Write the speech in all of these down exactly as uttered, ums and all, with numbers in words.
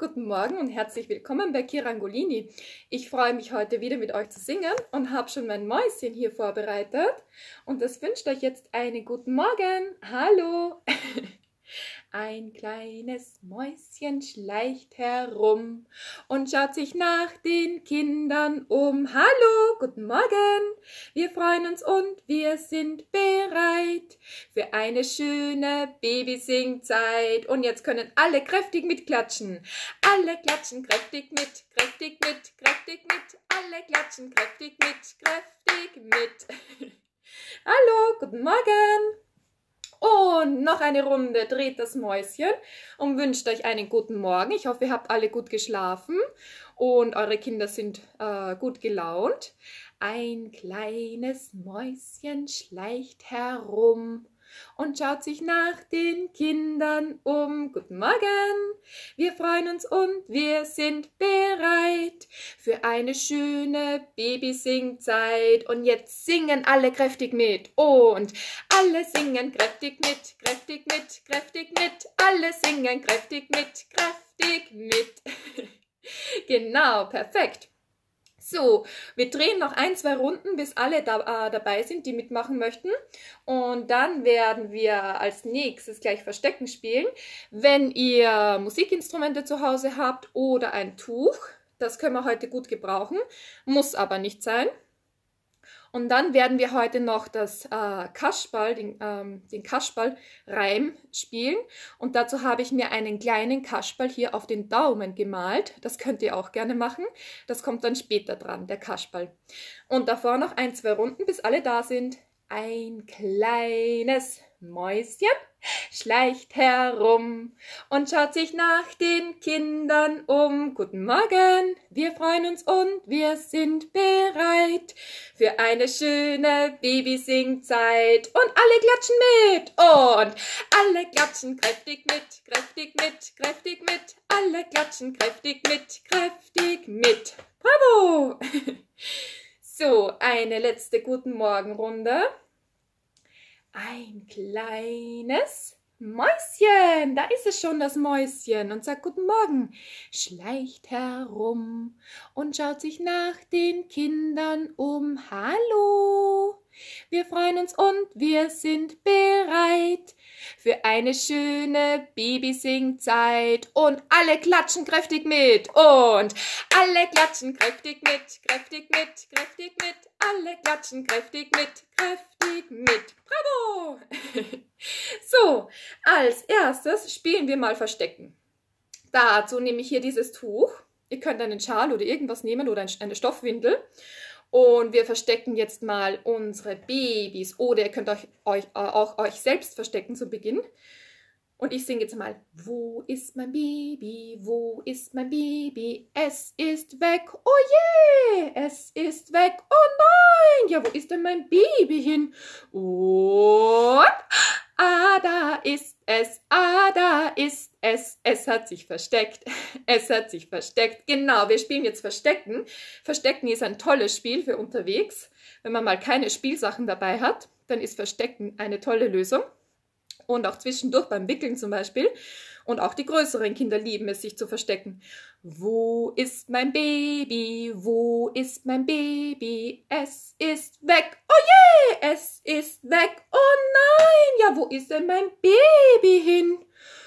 Guten Morgen und herzlich willkommen bei Kirangolini. Ich freue mich heute wieder mit euch zu singen und habe schon mein Mäuschen hier vorbereitet. Und das wünscht euch jetzt einen guten Morgen. Hallo! Ein kleines Mäuschen schleicht herum und schaut sich nach den Kindern um. Hallo, guten Morgen! Wir freuen uns und wir sind bereit für eine schöne Babysingzeit. Und jetzt können alle kräftig mitklatschen. Alle klatschen kräftig mit, kräftig mit, kräftig mit. Alle klatschen kräftig mit, kräftig mit. Hallo, guten Morgen! Und noch eine Runde dreht das Mäuschen und wünscht euch einen guten Morgen. Ich hoffe, ihr habt alle gut geschlafen und eure Kinder sind äh, gut gelaunt. Ein kleines Mäuschen schleicht herum und schaut sich nach den Kindern um. Guten Morgen! Wir freuen uns und wir sind bereit für eine schöne Babysingzeit. Und jetzt singen alle kräftig mit. Und alle singen kräftig mit, kräftig mit, kräftig mit. Alle singen kräftig mit, kräftig mit. Genau, perfekt. So, wir drehen noch ein, zwei Runden, bis alle da, äh, dabei sind, die mitmachen möchten. Und dann werden wir als nächstes gleich Verstecken spielen. Wenn ihr Musikinstrumente zu Hause habt oder ein Tuch, das können wir heute gut gebrauchen, muss aber nicht sein. Und dann werden wir heute noch das äh, Kasperl, den, ähm, den Kasperl-Reim spielen. Und dazu habe ich mir einen kleinen Kasperl hier auf den Daumen gemalt. Das könnt ihr auch gerne machen. Das kommt dann später dran, der Kasperl. Und davor noch ein, zwei Runden, bis alle da sind. Ein kleines Mäuschen schleicht herum und schaut sich nach den Kindern um. Guten Morgen, wir freuen uns und wir sind bereit für eine schöne Babysingzeit. Und alle klatschen mit und alle klatschen kräftig mit, kräftig mit, kräftig mit. Alle klatschen kräftig mit, kräftig mit. Bravo! So, eine letzte Guten Morgen-Runde. Ein kleines Mäuschen, da ist es schon, das Mäuschen, und sagt Guten Morgen, schleicht herum und schaut sich nach den Kindern um. Hallo, wir freuen uns und wir sind bereit für eine schöne Babysingzeit. Und alle klatschen kräftig mit und alle klatschen kräftig mit, kräftig mit, kräftig mit. Alle klatschen kräftig mit, kräftig mit. Bravo! So, als erstes spielen wir mal Verstecken. Dazu nehme ich hier dieses Tuch. Ihr könnt einen Schal oder irgendwas nehmen oder eine Stoffwindel. Und wir verstecken jetzt mal unsere Babys. Oder ihr könnt euch, euch, auch euch selbst verstecken zu Beginn. Und ich singe jetzt mal, wo ist mein Baby, wo ist mein Baby, es ist weg, oh je, es ist weg, oh nein, ja, wo ist denn mein Baby hin? Und, ah, da ist es, ah, da ist es, es hat sich versteckt, es hat sich versteckt. Genau, wir spielen jetzt Verstecken. Verstecken ist ein tolles Spiel für unterwegs. Wenn man mal keine Spielsachen dabei hat, dann ist Verstecken eine tolle Lösung. Und auch zwischendurch beim Wickeln zum Beispiel. Und auch die größeren Kinder lieben es, sich zu verstecken. Wo ist mein Baby? Wo ist mein Baby? Es ist weg. Oh je, es ist weg. Oh nein, ja, wo ist denn mein Baby hin?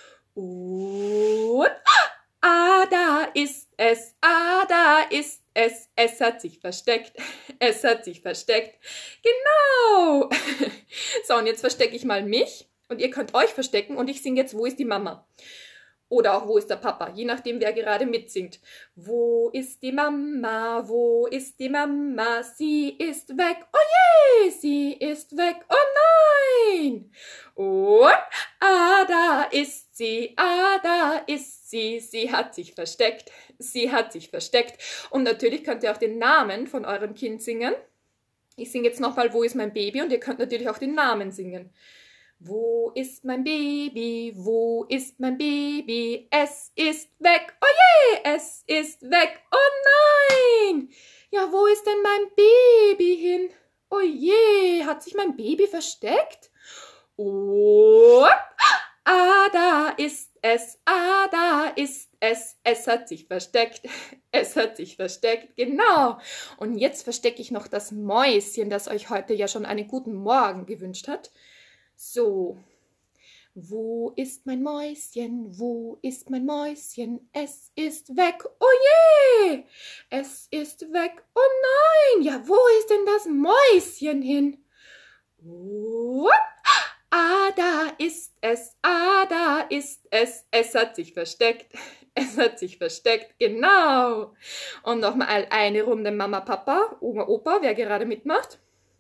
Und, ah, da ist es. Ah, da ist es. Es hat sich versteckt. Es hat sich versteckt. Genau. So, und jetzt verstecke ich mal mich. Und ihr könnt euch verstecken und ich singe jetzt, wo ist die Mama? Oder auch, wo ist der Papa? Je nachdem, wer gerade mitsingt. Wo ist die Mama? Wo ist die Mama? Sie ist weg. Oh je, sie ist weg. Oh nein. Und, ah, da ist sie. Ah, da ist sie. Sie hat sich versteckt. Sie hat sich versteckt. Und natürlich könnt ihr auch den Namen von eurem Kind singen. Ich singe jetzt nochmal, wo ist mein Baby? Und ihr könnt natürlich auch den Namen singen. Wo ist mein Baby? Wo ist mein Baby? Es ist weg. Oh je, es ist weg. Oh nein. Ja, wo ist denn mein Baby hin? Oh je, hat sich mein Baby versteckt? Und, ah, da ist es, ah, da ist es, es hat sich versteckt, es hat sich versteckt, genau. Und jetzt verstecke ich noch das Mäuschen, das euch heute ja schon einen guten Morgen gewünscht hat. So, wo ist mein Mäuschen, wo ist mein Mäuschen, es ist weg, oh je, es ist weg, oh nein, ja, wo ist denn das Mäuschen hin? What? Ah, da ist es, ah, da ist es, es hat sich versteckt, es hat sich versteckt, genau. Und nochmal eine Runde Mama, Papa, Oma, Opa, wer gerade mitmacht.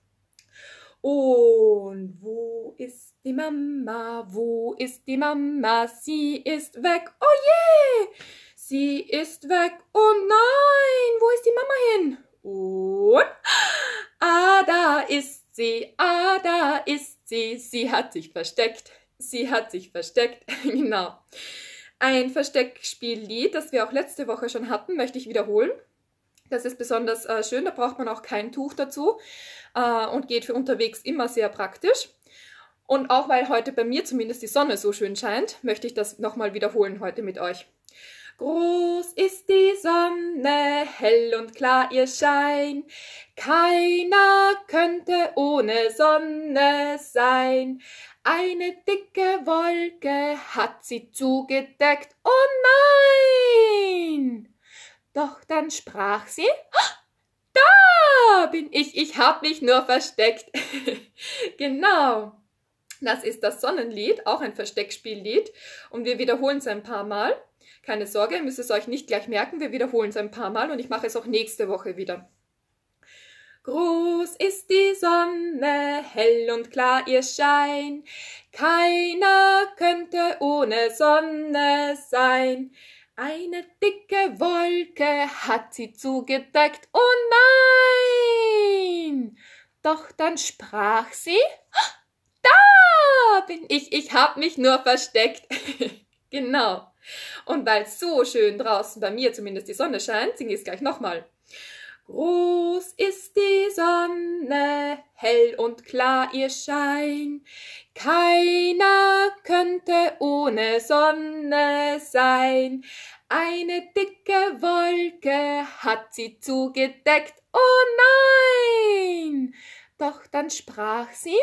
Und wo ist die Mama, wo ist die Mama, sie ist weg, oh je, sie ist weg, oh nein, wo ist die Mama hin? Und, ah, da ist sie, ah, da ist sie, sie hat sich versteckt, sie hat sich versteckt, genau. Ein Versteckspiellied, das wir auch letzte Woche schon hatten, möchte ich wiederholen. Das ist besonders äh, schön, da braucht man auch kein Tuch dazu äh, und geht für unterwegs immer sehr praktisch. Und auch weil heute bei mir zumindest die Sonne so schön scheint, möchte ich das nochmal wiederholen heute mit euch. Groß ist die Sonne, hell und klar ihr Schein, keiner könnte ohne Sonne sein. Eine dicke Wolke hat sie zugedeckt, oh nein! Doch dann sprach sie, da bin ich, ich hab mich nur versteckt. Genau, das ist das Sonnenlied, auch ein Versteckspiellied und wir wiederholen es ein paar Mal. Keine Sorge, ihr müsst es euch nicht gleich merken, wir wiederholen es ein paar Mal und ich mache es auch nächste Woche wieder. Groß ist die Sonne, hell und klar ihr Schein, keiner könnte ohne Sonne sein. Eine dicke Wolke hat sie zugedeckt, oh nein! Doch dann sprach sie, da bin ich, ich hab mich nur versteckt. Genau. Und weil es so schön draußen bei mir zumindest die Sonne scheint, singe ich es gleich nochmal. Groß ist die Sonne, hell und klar ihr Schein, keiner könnte ohne Sonne sein. Eine dicke Wolke hat sie zugedeckt, oh nein! Doch dann sprach sie,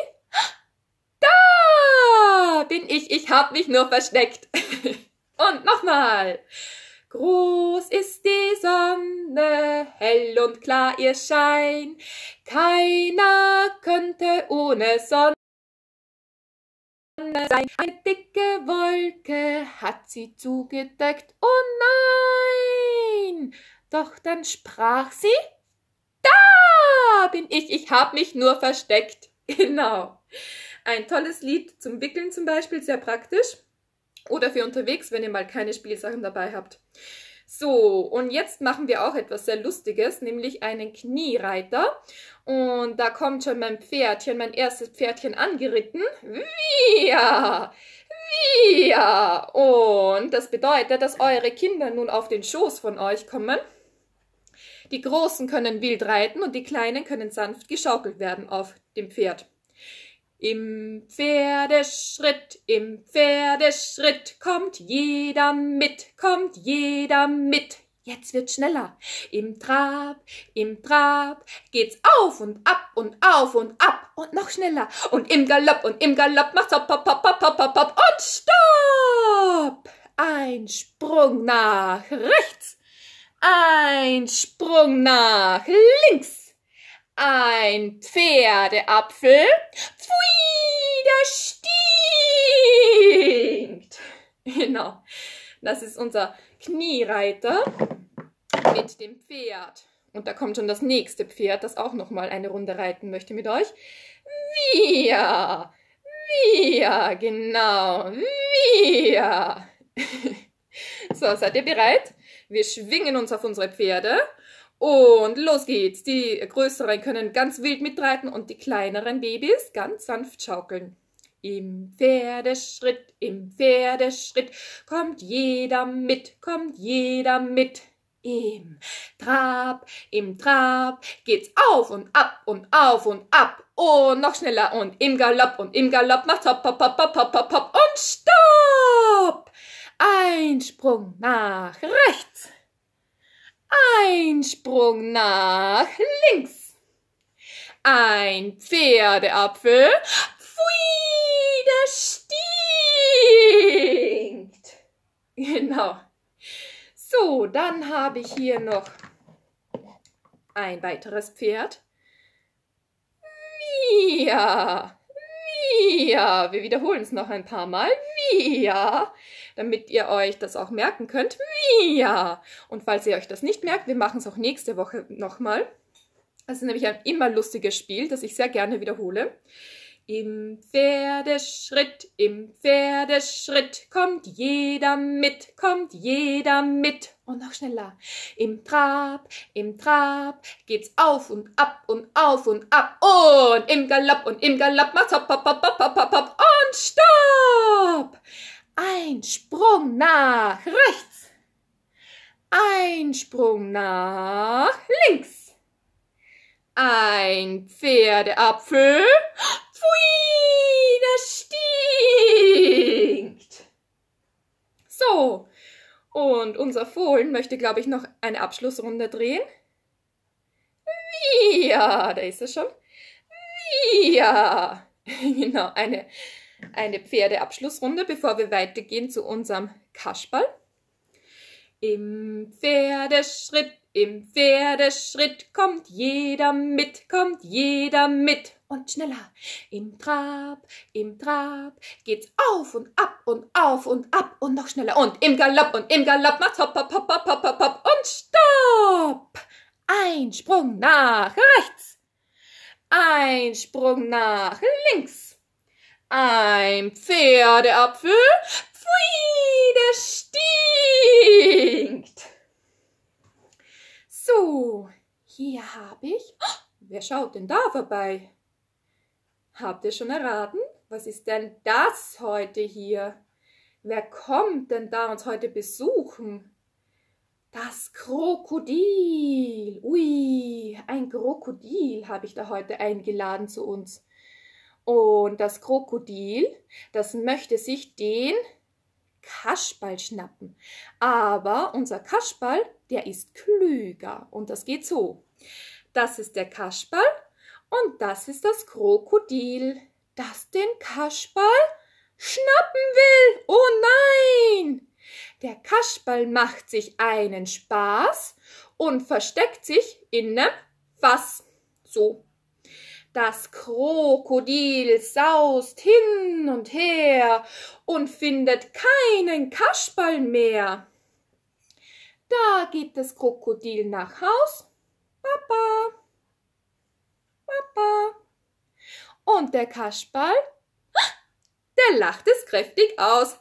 da bin ich, ich hab mich nur versteckt. Und nochmal. Groß ist die Sonne, hell und klar ihr Schein, keiner könnte ohne Sonne sein. Eine dicke Wolke hat sie zugedeckt, oh nein! Doch dann sprach sie, da bin ich, ich hab mich nur versteckt. Genau. Ein tolles Lied zum Wickeln zum Beispiel, sehr praktisch. Oder für unterwegs, wenn ihr mal keine Spielsachen dabei habt. So, und jetzt machen wir auch etwas sehr Lustiges, nämlich einen Kniereiter. Und da kommt schon mein Pferdchen, mein erstes Pferdchen angeritten. Via! Via! Und das bedeutet, dass eure Kinder nun auf den Schoß von euch kommen. Die Großen können wild reiten und die Kleinen können sanft geschaukelt werden auf dem Pferd. Im Pferdeschritt, im Pferdeschritt kommt jeder mit, kommt jeder mit. Jetzt wird's schneller. Im Trab, im Trab geht's auf und ab und auf und ab und noch schneller. Und im Galopp und im Galopp macht's hopp, hopp, hopp, hopp, hopp, hopp und stopp. Ein Sprung nach rechts, ein Sprung nach links. Ein Pferdeapfel, pfui, der stinkt. Genau, das ist unser Kniereiter mit dem Pferd. Und da kommt schon das nächste Pferd, das auch nochmal eine Runde reiten möchte mit euch. Wir, wir, genau, wir. So, seid ihr bereit? Wir schwingen uns auf unsere Pferde. Und los geht's. Die Größeren können ganz wild mitreiten und die kleineren Babys ganz sanft schaukeln. Im Pferdeschritt, im Pferdeschritt kommt jeder mit, kommt jeder mit. Im Trab, im Trab geht's auf und ab und auf und ab. Und noch schneller und im Galopp und im Galopp macht's hopp, hopp, hopp, hopp, hopp, hopp und stopp. Ein Sprung nach rechts. Ein Sprung nach links. Ein Pferdeapfel. Pfui, der stinkt. Genau. So, dann habe ich hier noch ein weiteres Pferd. Ja, ja, wir wiederholen es noch ein paar Mal. Ja, damit ihr euch das auch merken könnt. Ja. Und falls ihr euch das nicht merkt, wir machen es auch nächste Woche nochmal. Das ist nämlich ein immer lustiges Spiel, das ich sehr gerne wiederhole. Im Pferdeschritt, im Pferdeschritt kommt jeder mit, kommt jeder mit. Und noch schneller. Im Trab, im Trab geht's auf und ab und auf und ab. Und im Galopp und im Galopp macht's hopp, hopp, hopp, hopp, hopp, hopp, hopp und stopp. Ein Sprung nach rechts. Ein Sprung nach links. Ein Pferdeapfel. Pfui, das stinkt. So, und unser Fohlen möchte, glaube ich, noch eine Abschlussrunde drehen. Ja, da ist er schon. Ja, genau, eine, eine Pferdeabschlussrunde, bevor wir weitergehen zu unserem Kasperl. Im Pferdeschritt, im Pferdeschritt kommt jeder mit, kommt jeder mit. Und schneller. Im Trab, im Trab geht's auf und ab und auf und ab und noch schneller. Und im Galopp und im Galopp macht's hopp, hopp, hopp, hopp, hopp, hopp, hopp und stopp. Ein Sprung nach rechts. Ein Sprung nach links. Ein Pferdeapfel. Pfui, der stinkt. So, hier habe ich... Oh, wer schaut denn da vorbei? Habt ihr schon erraten? Was ist denn das heute hier? Wer kommt denn da uns heute besuchen? Das Krokodil. Ui, ein Krokodil habe ich da heute eingeladen zu uns. Und das Krokodil, das möchte sich den Kasperl schnappen. Aber unser Kasperl, der ist klüger. Und das geht so. Das ist der Kasperl. Und das ist das Krokodil, das den Kasperl schnappen will. Oh nein! Der Kasperl macht sich einen Spaß und versteckt sich in einem Fass. So. Das Krokodil saust hin und her und findet keinen Kasperl mehr. Da geht das Krokodil nach Haus. Papa. Papa. Und der Kasperl, der lacht es kräftig aus.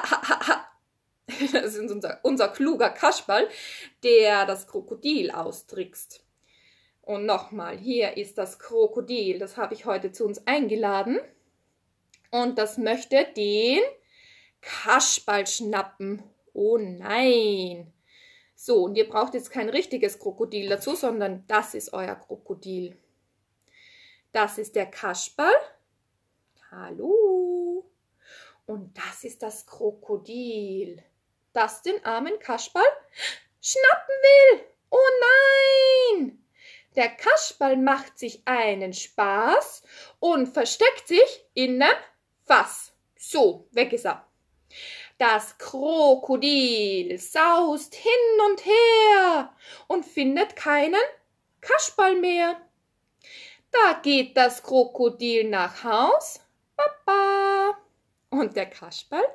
Das ist unser, unser kluger Kasperl, der das Krokodil austrickst. Und nochmal, hier ist das Krokodil, das habe ich heute zu uns eingeladen. Und das möchte den Kasperl schnappen. Oh nein. So, und ihr braucht jetzt kein richtiges Krokodil dazu, sondern das ist euer Krokodil. Das ist der Kasperl. Hallo. Und das ist das Krokodil, das den armen Kasperl schnappen will. Oh nein! Der Kasperl macht sich einen Spaß und versteckt sich in einem Fass. So, weg ist er. Das Krokodil saust hin und her und findet keinen Kasperl mehr. Da geht das Krokodil nach Haus. Papa. Und der Kasperl,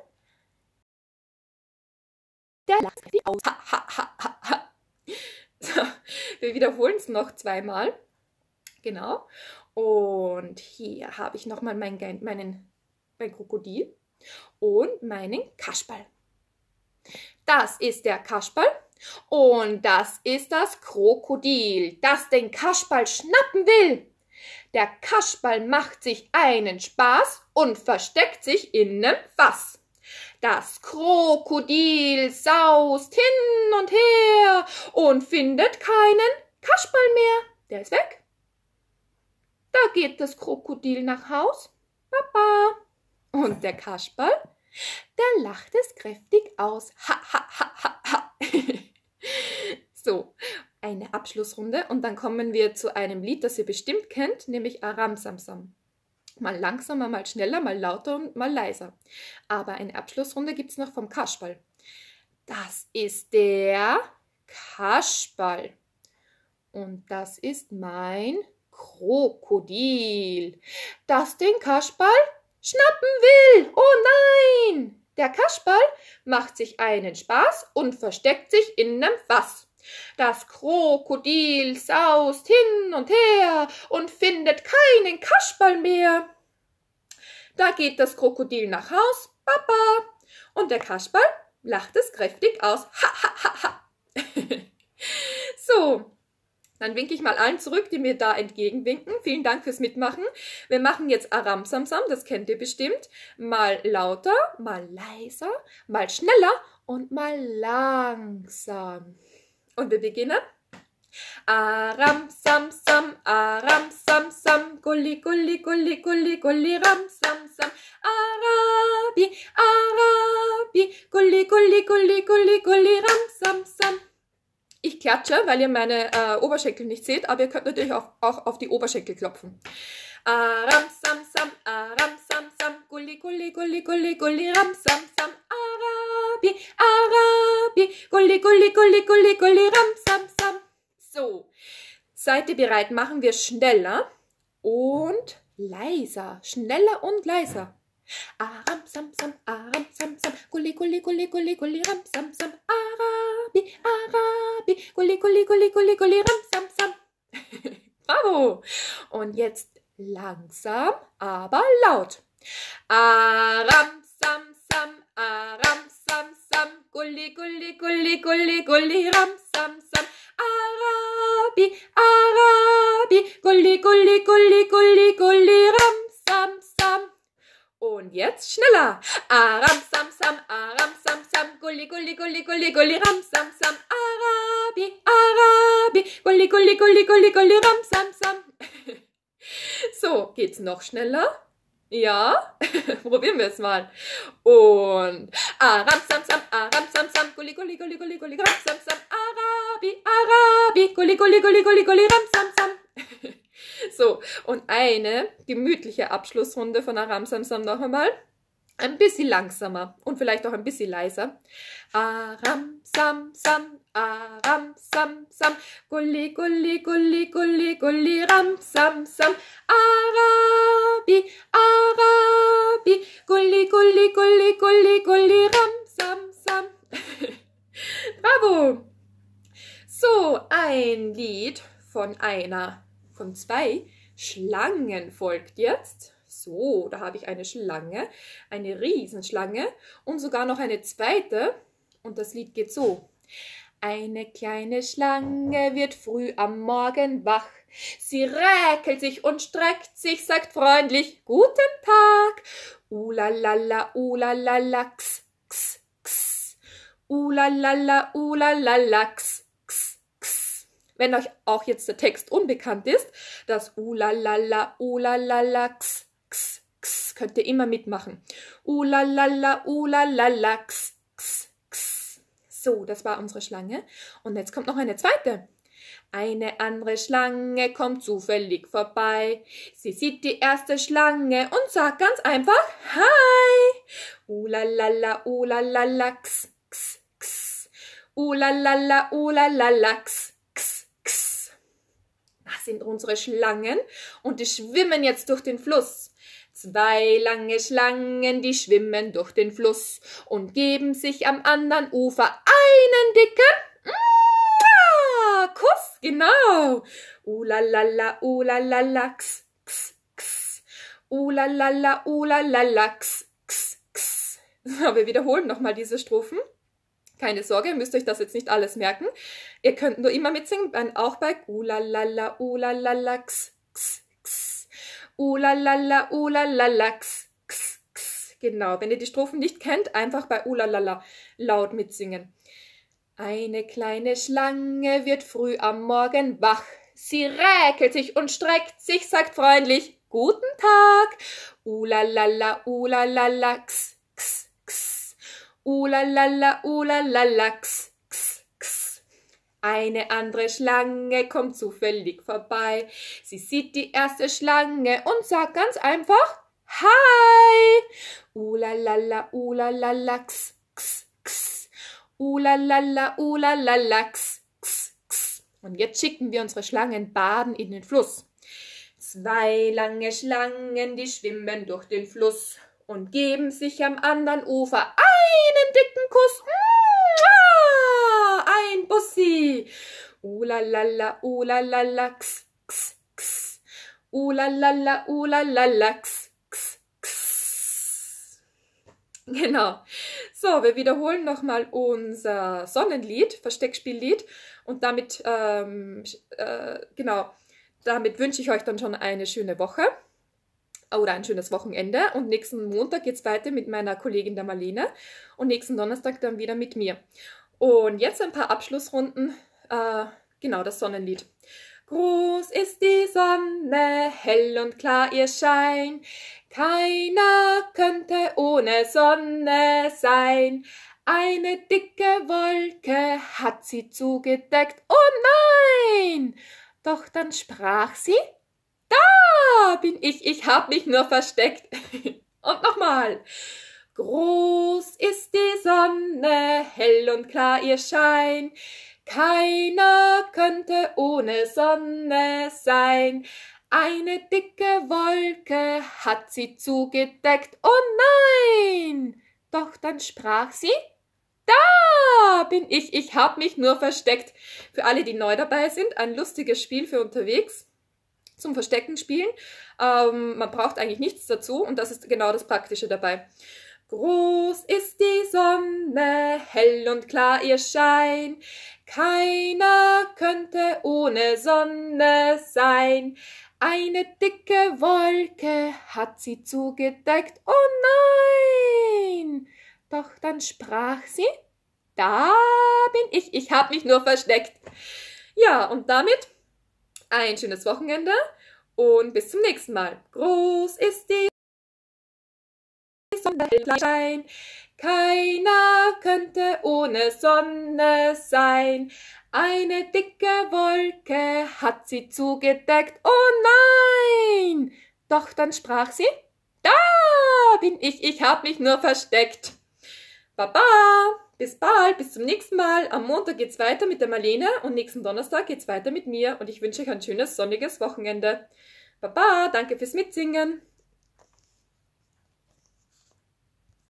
der lacht sich aus. Ha, ha, ha, ha, ha. So, wir wiederholen es noch zweimal. Genau. Und hier habe ich nochmal mein, meinen, mein Krokodil und meinen Kasperl. Das ist der Kasperl und das ist das Krokodil, das den Kasperl schnappen will. Der Kasperl macht sich einen Spaß und versteckt sich in einem Fass. Das Krokodil saust hin und her und findet keinen Kasperl mehr. Der ist weg. Da geht das Krokodil nach Haus. Papa. Und der Kasperl, der lacht es kräftig aus. Ha, ha, ha, ha, ha. So, eine Abschlussrunde und dann kommen wir zu einem Lied, das ihr bestimmt kennt, nämlich Aram Sam Sam. Mal langsamer, mal schneller, mal lauter und mal leiser. Aber eine Abschlussrunde gibt es noch vom Kasperl. Das ist der Kasperl. Und das ist mein Krokodil, das den Kasperl schnappen will. Oh nein! Der Kasperl macht sich einen Spaß und versteckt sich in einem Fass. Das Krokodil saust hin und her und findet keinen Kasperl mehr. Da geht das Krokodil nach Haus, Papa, und der Kasperl lacht es kräftig aus. Ha, ha, ha, ha. So, dann winke ich mal allen zurück, die mir da entgegenwinken. Vielen Dank fürs Mitmachen. Wir machen jetzt Aram Sam Sam, das kennt ihr bestimmt. Mal lauter, mal leiser, mal schneller und mal langsam. Und wir beginnen. Aram Sam Sam, Aram Sam Sam, Gulli Gulli Gulli Gulli Gulli Ram Sam Sam, Arabi, Arabi, Gulli Gulli Gulli Gulli Gulli Ram Sam Sam. Ich klatsche, weil ihr meine äh, Oberschenkel nicht seht, aber ihr könnt natürlich auch, auch auf die Oberschenkel klopfen. Aram Sam Sam, Aram Sam Sam, Gulli Gulli Gulli Gulli Gulli Ram Sam Sam, Arabi, Arabi, Gulli Gulli Gulli Gulli Gulli Ram Sam Sam. So, seid ihr bereit? Machen wir schneller und leiser. Schneller und leiser. Aram Sam Sam, Aram Sam Sam, Gulli Gulli Gulli Gulli Gulli Ram Sam Sam, Arabi, Arabi, Gulli Gulli Gulli Gulli Gulli Ram Sam Sam. Bravo! Und jetzt langsam, aber laut. Aram Sam Sam, Aram Sam Sam, Gulli Gulli Gulli Gulli Gulli Ram Sam Sam, Arabi, Arabi, Gulli Gulli Gulli Gulli Gulli Ram Sam Sam. Und jetzt schneller. Aram Sam Sam, Aram Sam Sam, Gulli Gulli Gulli Gulli Gulli Ram Sam Sam, Arabi, Arabi, Gulli Gulli Gulli Gulli Gulli Ram Sam Sam. So, geht's noch schneller? Ja, probieren wir es mal. Und Aram Sam Sam, Aram Sam Sam, Gulli Gulli Gulli Gulli Gulli Ram Sam Sam, Arabi, Arabi, Gulli Gulli Gulli Gulli Gulli Ram Sam Sam. So, und eine gemütliche Abschlussrunde von Aram Sam Sam noch einmal. Ein bisschen langsamer und vielleicht auch ein bisschen leiser. Aram Sam Sam, Aram Sam Sam, Gulli Gulli Gulli Gulli Gulli Ram Sam Sam, Arabi, Arabi, Gulli Gulli Gulli Gulli Gulli Ram Sam Sam. Bravo! So, ein Lied von einer, von zwei Schlangen folgt jetzt. So, da habe ich eine Schlange, eine Riesenschlange und sogar noch eine zweite. Und das Lied geht so. Eine kleine Schlange wird früh am Morgen wach. Sie räkelt sich und streckt sich, sagt freundlich, guten Tag. Ulalala, ulalala, ks, ks, ks. Ulalala, ulalala, ks, ks, ks. Wenn euch auch jetzt der Text unbekannt ist, das Ulalala, ulalala, ks, ks, ks, könnt ihr immer mitmachen. Ulalala, ulalala, ks, ks, ks. So, das war unsere Schlange. Und jetzt kommt noch eine zweite. Eine andere Schlange kommt zufällig vorbei. Sie sieht die erste Schlange und sagt ganz einfach Hi. Ulalala, ulalala, ks, ks, ks. Ulalala, ulalala, ks, ks, ks. Das sind unsere Schlangen und die schwimmen jetzt durch den Fluss. Zwei lange Schlangen, die schwimmen durch den Fluss und geben sich am anderen Ufer einen dicken Mua, Kuss, genau. Ulalala, ulalala, ks, ks, ks. Ulalala, ulalala, ks, ks, ks. So, wir wiederholen nochmal diese Strophen. Keine Sorge, ihr müsst euch das jetzt nicht alles merken. Ihr könnt nur immer mitsingen, auch bei Ulalala, ulalala, ks, ks, ks. Ulalala, ulalala, ks, ks, ks. Genau, wenn ihr die Strophen nicht kennt, einfach bei Ulalala laut mitsingen. Eine kleine Schlange wird früh am Morgen wach. Sie räkelt sich und streckt sich, sagt freundlich, guten Tag. Ulalala, ulalala, ks, ks, Ulalala, ulalala, x, x, x. Eine andere Schlange kommt zufällig vorbei. Sie sieht die erste Schlange und sagt ganz einfach Hi. Ulalala, ulalala, x, x, x. Ulalala, ulalala, x, x, x. Und jetzt schicken wir unsere Schlangen baden in den Fluss. Zwei lange Schlangen, die schwimmen durch den Fluss und geben sich am anderen Ufer einen dicken Kuss. Mua! Ein Bussi. Ulalala, ulalala, x, x, x. Ulalala, ulalala, x, x, x. Genau. So, wir wiederholen nochmal unser Sonnenlied, Versteckspiellied. Und damit, ähm, äh, genau, damit wünsche ich euch dann schon eine schöne Woche oder ein schönes Wochenende. Und nächsten Montag geht es weiter mit meiner Kollegin der Marlene und nächsten Donnerstag dann wieder mit mir. Und jetzt ein paar Abschlussrunden, äh, genau, das Sonnenlied. Groß ist die Sonne, hell und klar ihr Schein, keiner könnte ohne Sonne sein. Eine dicke Wolke hat sie zugedeckt, oh nein! Doch dann sprach sie, da bin ich, ich hab mich nur versteckt. Und nochmal. Groß ist die Sonne, hell und klar ihr Schein, keiner könnte ohne Sonne sein. Eine dicke Wolke hat sie zugedeckt, oh nein! Doch dann sprach sie, da bin ich, ich hab mich nur versteckt. Für alle, die neu dabei sind, ein lustiges Spiel für unterwegs zum Verstecken spielen. Ähm, man braucht eigentlich nichts dazu und das ist genau das Praktische dabei. Groß ist die Sonne, hell und klar ihr Schein, keiner könnte ohne Sonne sein. Eine dicke Wolke hat sie zugedeckt, oh nein! Doch dann sprach sie, da bin ich, ich hab mich nur versteckt. Ja, und damit ein schönes Wochenende und bis zum nächsten Mal. Groß ist die Sonne, hell, keiner könnte ohne Sonne sein. Eine dicke Wolke hat sie zugedeckt, oh nein! Doch dann sprach sie, da bin ich, ich hab mich nur versteckt. Baba, bis bald, bis zum nächsten Mal. Am Montag geht's weiter mit der Marlene und nächsten Donnerstag geht's weiter mit mir und ich wünsche euch ein schönes sonniges Wochenende. Baba, danke fürs Mitsingen.